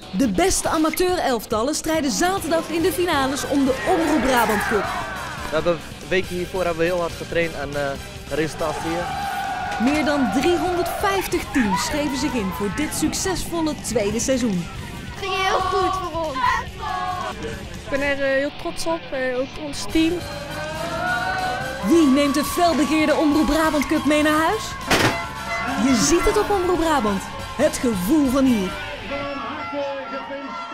De beste amateur-elftallen strijden zaterdag in de finales om de Omroep Brabant Cup. We hebben weken hiervoor heel hard getraind en resultaat zie je. Meer dan 350 teams schreven zich in voor dit succesvolle tweede seizoen. Het ging heel goed voor ons. Ik ben er heel trots op, ook ons team. Wie neemt de felbegeerde Omroep Brabant Cup mee naar huis? Je ziet het op Omroep Brabant. Het gevoel van hier.